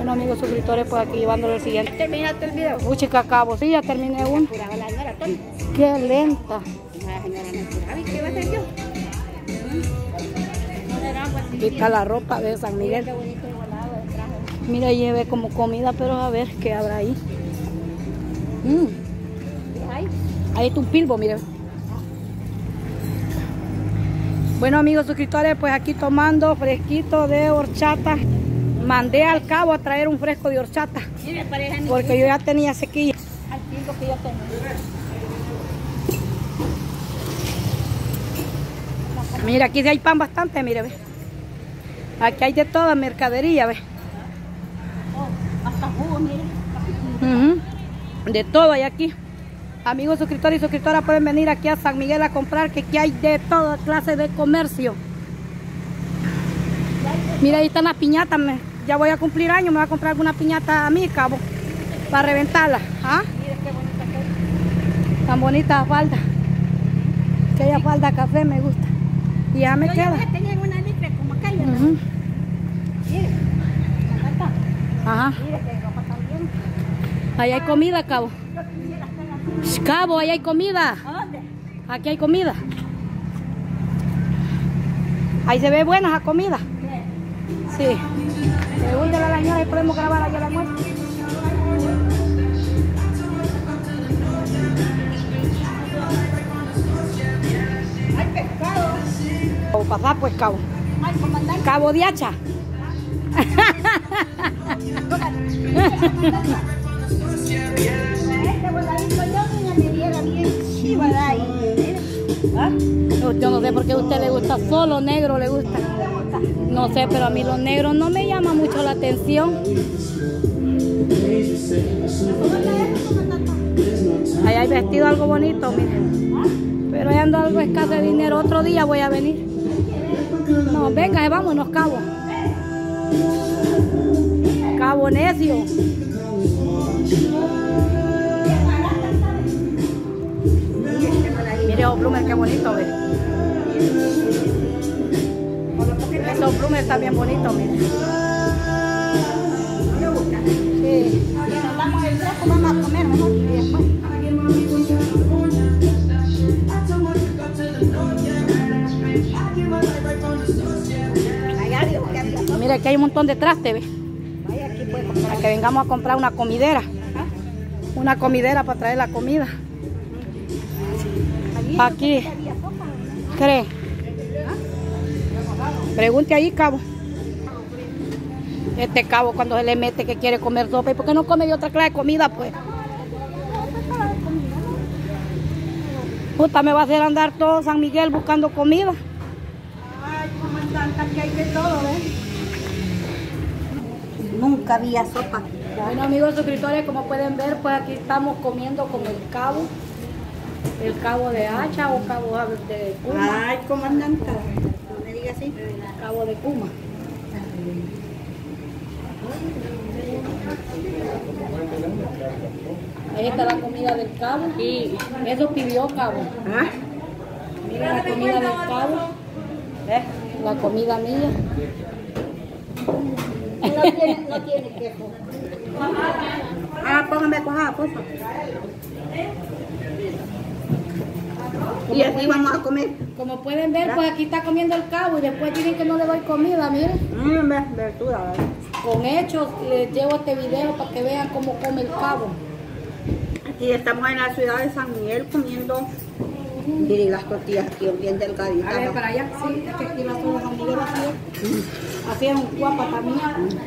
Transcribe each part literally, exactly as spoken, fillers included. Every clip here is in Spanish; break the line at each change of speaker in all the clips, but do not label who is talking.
Bueno, amigos suscriptores, pues aquí llevándole el siguiente.
¿Terminaste el video?
Uy, chica, acabo. Sí, ya terminé uno.
Apuraba la señora Tony.
Qué lenta.
La señora no apuraba. ¿Y qué va a hacer yo?
Aquí está la ropa de San Miguel.
Qué bonito el volado del traje.
Mira, llevé como comida, pero a ver qué habrá ahí. Mm.
¿Qué hay?
Ahí está un pilbo, miren. Bueno, amigos suscriptores, pues aquí tomando fresquito de horchata. Mandé al cabo a traer un fresco de horchata.
Mire, pareja ni
Porque yo ya tenía sequilla.
al tiempo que yo tengo.
Mira, aquí sí hay pan bastante, mire, ve. Aquí hay de toda mercadería, ve.
Oh, hasta jugo, mire.
Uh-huh. De todo hay aquí. Amigos suscriptores y suscriptoras pueden venir aquí a San Miguel a comprar, que aquí hay de toda clase de comercio. Mira, ahí están las piñatas. Me, ya voy a cumplir años, me voy a comprar alguna piñata a mí, cabo, para reventarla. ¿Ah?
Mire qué bonita que es.
Tan bonita falda. Aquella falda café me gusta. Y ya me
Yo
queda.
ya tenía una libre como acá. Uh
Uh-huh.
Mire, acá está.
Ajá.
Mire que ropa también.
Ahí hay comida, cabo.
Yo quisiera estar así.
Sh, Cabo, ahí hay comida.
¿A dónde?
Aquí hay comida. Ahí se ve buena esa comida. Sí. Pregúntale a la señora y podemos grabar allá el almuerzo.
Hay pescado.
O pasar pues, cabo.
Ay, comandante.
Cabo de hacha.
Este voladito yo doña me diera bien chiva de ahí. ¿Ah?
Yo no sé por qué a usted le gusta, solo negro le gusta. No sé, pero a mí los negros no me llama mucho la atención. Ahí hay vestido algo bonito, miren. Pero ahí ando algo escaso de dinero. Otro día voy a venir. No, venga, vámonos, cabo. Cabo necio. Mire, esos plumes, qué bonito, ve. Esos plumes están bien bonitos, mire. Sí.
Nos damos el fresco, vamos a comer mejor y después. Allá digo que había todo.
Mire, aquí hay un montón de traste, ve.
Vaya, aquí puede comprar.
Para que vengamos a comprar una comidera. Una comidera para traer la comida.
Allí
Aquí.
había sopa.
¿Cree? Pregunte ahí, cabo. Este cabo cuando se le mete que quiere comer sopa, ¿y por qué no come de otra clase de comida, pues? Puta, me va a hacer andar todo San Miguel buscando comida.
Ay, comandante, aquí hay de todo, ¿ves? Nunca había sopa.
Bueno, amigos suscriptores, como pueden ver, pues aquí estamos comiendo con el cabo. El cabo de hacha o cabo de Cuma.
Ay, comandante, no me diga así.
Cabo de Cuma. Ahí está la comida del cabo. Y eso pidió cabo.
¿Ah?
Mira la comida del cabo.
¿Eh?
La comida mía.
No tiene, no tiene queso. Ah, póngame cuajada, por favor. Y así vamos a comer.
Como pueden ver, pues aquí está comiendo el cabo y después dicen que no le doy comida, miren.
Mmm, verdura, ¿verdad?
Con hechos les llevo este video para que vean cómo come el cabo.
Aquí estamos en la ciudad de San Miguel comiendo. Miren las tortillas aquí bien delgaditas.
A ver, para allá, sí, es que aquí la zona de San Miguel así es. Así es un guapa también.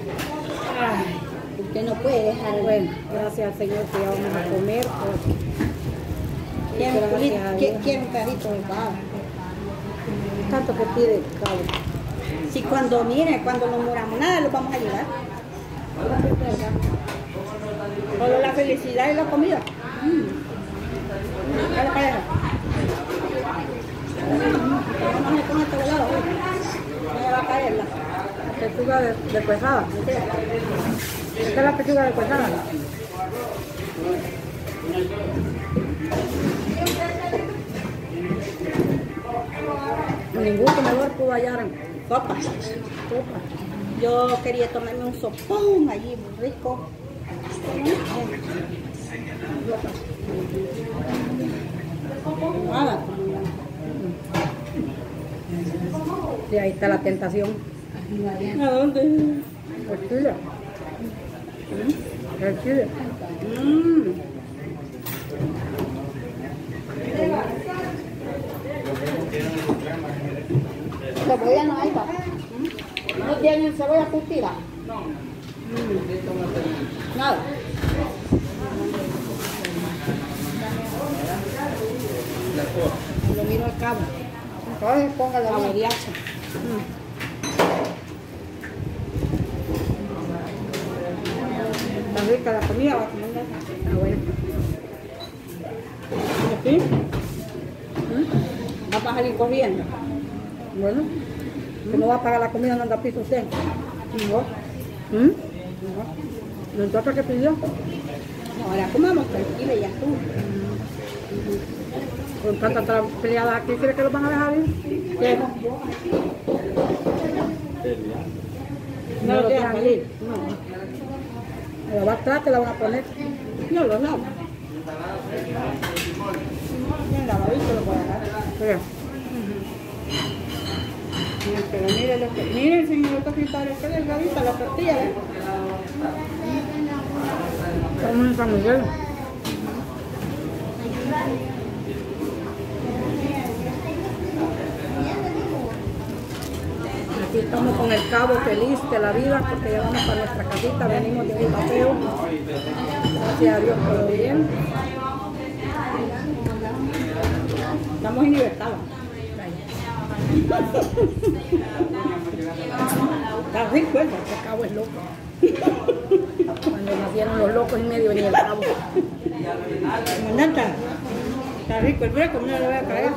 Ay,
Usted no puede dejar.
bueno, gracias al Señor que ya vamos a comer. Pues.
¿Quiere un
Gracias a
culito?
Dios.
¿Quiere un pedacito de pavo?
Tanto que pide el cabo.
Si cuando, mire, cuando no moramos nada, los vamos a ayudar. Solo la felicidad y la comida. Mm. Dale para allá. Vamos a comer este volado. Ya va a caer la
Pechuga de, de cuezada. Esta es la pechuga de cuezada. Ningún comedor pudo hallar sopa. Sopa.
Yo quería tomarme un sopón allí, muy rico. Nada.
Y ahí está la tentación.
¿A dónde?
El chile. El chile.
Mm. Cebolla no hay, papá. ¿No tienen cebolla curtida? Mm. Nada. Lo miro al cabo. Entonces póngale la mariacha. Está rica la comida, va a comer.
Ah, bueno.
¿Aquí? ¿Mm? ¿Va a salir corriendo?
Bueno. Que no va a pagar la comida, no anda piso usted.
No.
¿Mm?
No.
¿Entonces qué pidió?
Ahora comamos tranquila y ya tú.
Con tantas peleadas aquí, ¿cree que los van a dejar ir?
¿Qué?
No
No
lo
dejan
dejan ir.
No.
La va a tratar, te la van a poner.
No lo lavo. Bien lavadito lo voy a dejar.
Mira.
Miren, pero miren, lo que, miren, señor escritores, qué delgadita la tortilla, ¿eh?
Estamos en San Miguel. Aquí estamos con el cabo feliz de la vida porque ya vamos para nuestra casita, venimos de un paseo. Gracias a Dios todo bien.
Estamos en libertad. Está rico, ¿eh?
El cabo es loco. Cuando nacieron los locos en medio venía el cabo.
Comandante, está rico el breco, no le voy a caer.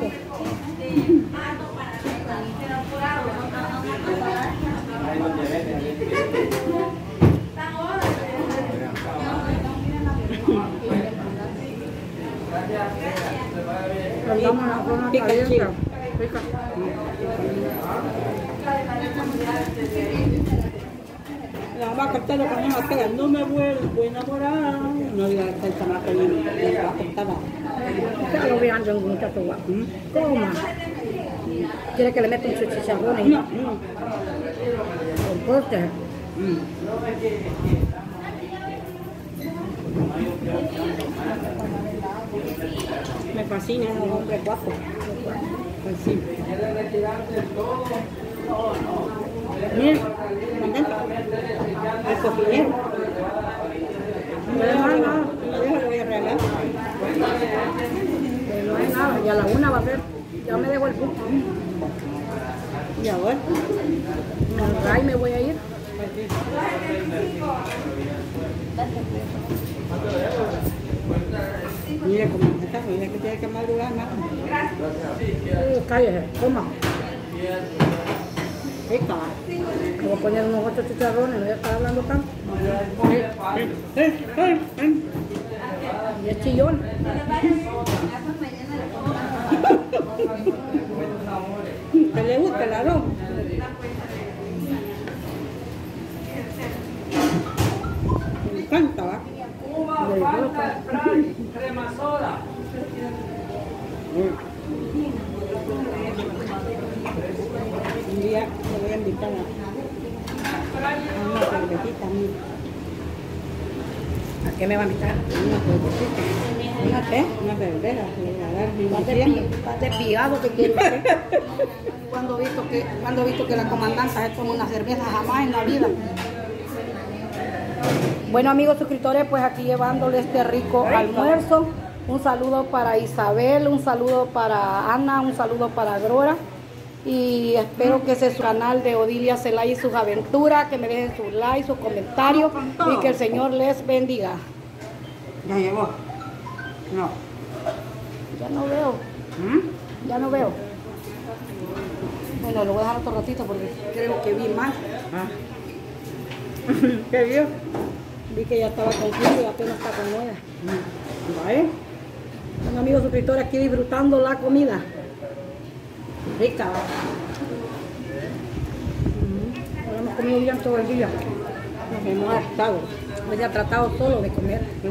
Andamos en la zona
Pica el
caliente.
chile.
Pica.
La mamá cortarlo con una pega, no me vuelvo a enamorar. No diga que el chamaco ni me va a cortar.
Usted lo vean de un muchacho guapo. ¿Cómo? ¿Quiere que le meta un chicharrón ahí?
No, no.
Con postre.
Me fascina un hombre guapo. Pues sí. Miren, comandante, al cocinero.
No hay nada.
Yo lo voy a regalar.
Que no hay nada. Y a la una va a ser. Ya me dejo el bus.
Y ahora,
Ahí me voy a ir.
mire comandante, mire que tiene que madrugar más.
Uh, cállese, coma.
Rica.
Me voy a poner unos ocho chicharrones, no voy a estar hablando tanto.
Eh, eh, eh, eh.
Y es chillón.
¿Te le gusta el arroz? Me encanta, ¿va? Un día te voy a invitar a, a una cervecita, mira.
¿A qué me va a invitar?
Una cervecita. ¿Una qué? Una cerveza. Le voy a dar
Más
diciembre.
despi- más despigado que quiere usted. Cuando he visto que, cuando he visto que la comandanta se toma una cerveza, jamás en la vida. Bueno, amigos suscriptores, pues aquí llevándole este rico almuerzo. Un saludo para Isabel, un saludo para Ana, un saludo para Aurora. Y espero que ese su canal de Odilia Zelaya y sus aventuras, que me dejen su like, su comentario y que el Señor les bendiga.
¿Ya llegó? No.
Ya no veo,
¿Mm?
ya no veo. Bueno, lo voy a dejar otro ratito porque creo que vi mal.
Ah. ¿Qué vio?
Vi que ya estaba con cinco y apenas está con nueve.
¿Vale?
Bueno, amigos suscriptores, aquí disfrutando la comida.
Rica.
Vamos hemos comido bien todo el día.
Nos hemos hartado.
Hoy se ha tratado solo de comer.
¿Sí?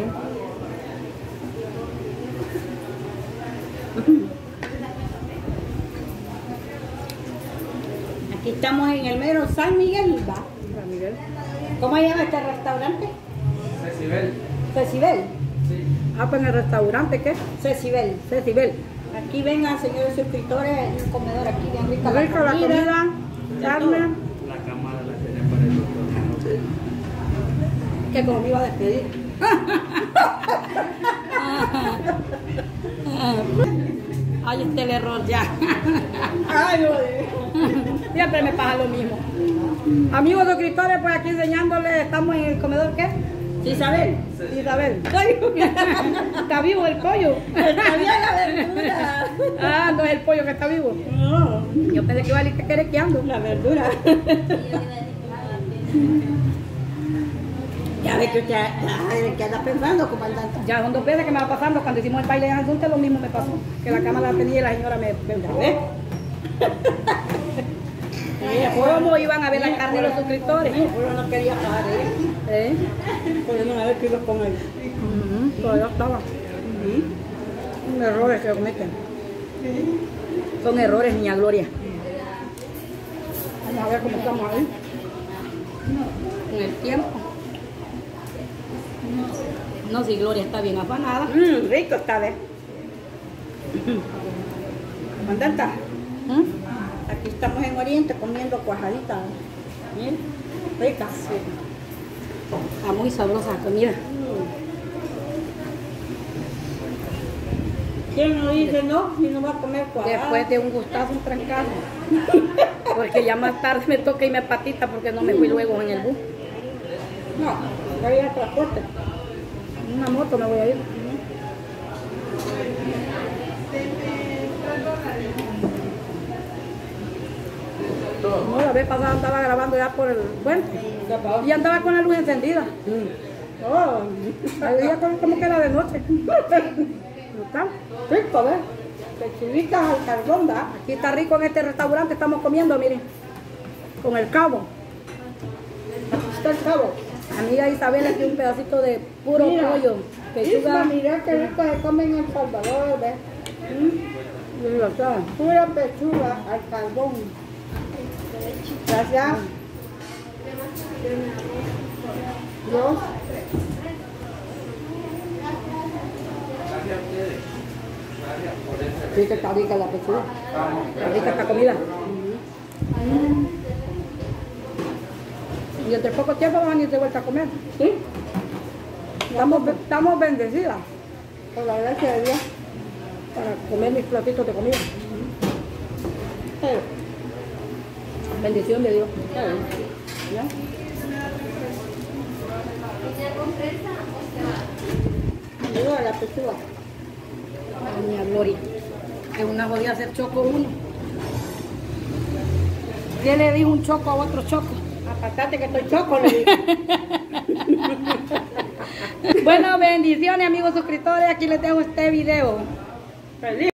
Aquí estamos en el mero San Miguel, ¿va?
San Miguel.
¿Cómo se llama este restaurante?
Cecibel.
Cecibel.
Sí.
Ah, pues en el restaurante, ¿qué?
Cecibel.
Cecibel.
Aquí vengan, señores suscriptores, hay un comedor aquí bien rica.
Rica la comida, carne.
La cámara la tiene para el doctor.
Que como me iba a despedir.
Ay, este es el error ya.
Ay, joder.
Siempre me pasa lo mismo. Amigos suscriptores, pues aquí enseñándoles, estamos en el comedor, ¿qué?
Isabel.
Isabel. Ay, está vivo el pollo.
Está bien la verdura.
Ah, no es el pollo que está vivo.
No,
Yo pensé que iba a ir querequeando.
la verdura. Ya ve que usted ya, ¿qué anda pensando, comandante?
Ya son dos veces que me va pasando. Cuando hicimos el baile de Anzunte, lo mismo me pasó. Que la cámara la tenía y la señora me... me ¿ves? ¿Cómo iban a ver la carne de los suscriptores?
Yo no quería pagar, ¿eh?
¿Eh?
Porque no me había ido con él.
Uh-huh. Todavía estaba. Son errores que cometen. Son errores, niña Gloria. Vamos a ver cómo estamos ahí. En el tiempo. No, si Gloria está bien afanada.
Mmm, rico está, ¿ves? Comandante,
¿Mm?
aquí estamos en Oriente comiendo cuajaditas. Miren, ricas.
Está muy sabrosa la comida.
¿Quién no dice no? Y no va a comer cuajadas.
Después de un gustazo, un trancazo. Porque ya más tarde me toca irme a patita porque no me fui luego en el bus.
No, voy a ir a transporte.
En una moto me voy a ir. No, la vez pasada andaba grabando ya por el puente y andaba con la luz encendida. Oh, ahí ya como, como que era de noche. ¿Está?
Rico, ¿ves? Pechuguitas al carbón, ¿da?
Aquí está rico en este restaurante, estamos comiendo, miren, con el cabo.
Aquí está el cabo.
Amiga Isabel, aquí un pedacito de puro
Mira,
pollo.
Isma, mira qué rico se come en El Salvador, ¿ves?
Mm. Y lo saben.
Pura pechuga al carbón. Gracias. Dios.
Sí que está rica la pechuga. Está rica esta comida. Mm. Y entre poco tiempo van a ir de vuelta a comer.
¿Sí?
Estamos, estamos bendecidas
Por la gracia de Dios.
para comer mis platitos de comida.
Sí.
Bendición de Dios.
¿Ya? Ayuda a la pechuga.
Doña Gloria. Es una jodida hacer choco uno. ¿Qué le dijo un choco a otro choco?
Apartate que estoy choco, le digo.
Bueno, bendiciones amigos suscriptores. Aquí les dejo este video.
Feliz.